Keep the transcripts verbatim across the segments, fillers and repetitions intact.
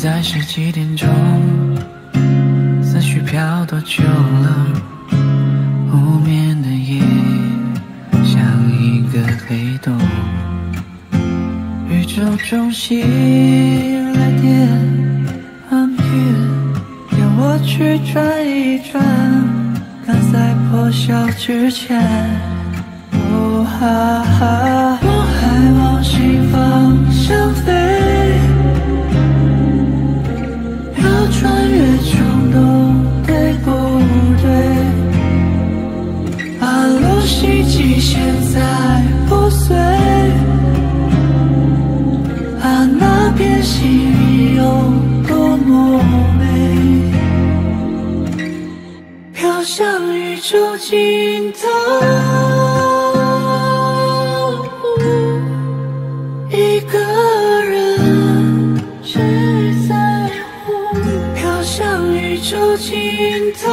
在是几点钟？思绪飘多久了？无眠的夜像一个黑洞，宇宙中心来电安排，要我去转一转，赶在破晓之前。哦哈哈，我还往西方向飞，要穿越冲动，对不对？啊，洛杉矶现在破碎，啊，那片西里有多么美，飘向宇宙尽头。一个人只在乎，飘向宇宙尽头。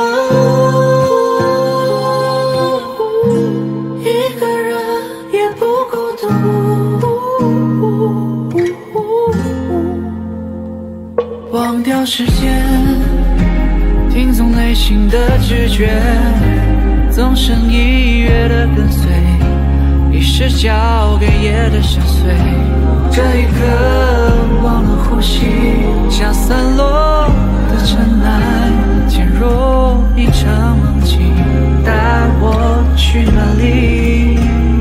一个人也不孤独，忘掉时间，听从内心的直觉，纵身一跃的跟随，意识交给夜的深邃。这一刻忘了呼吸，像散落的尘埃，渐若一场梦境，带我去哪里？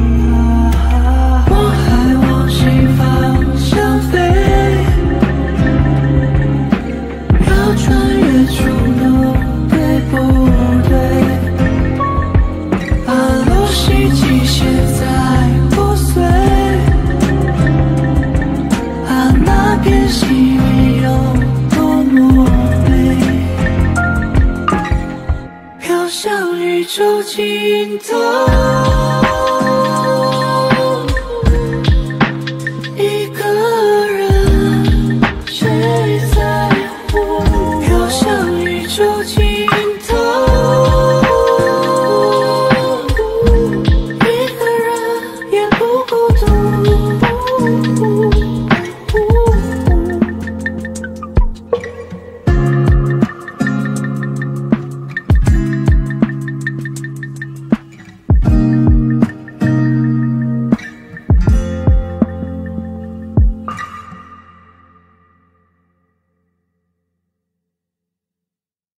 我还往西方向飞，要穿越冲动，对不对？啊，洛杉矶现在破碎，啊，那片西里有多么美，飘向宇宙尽头。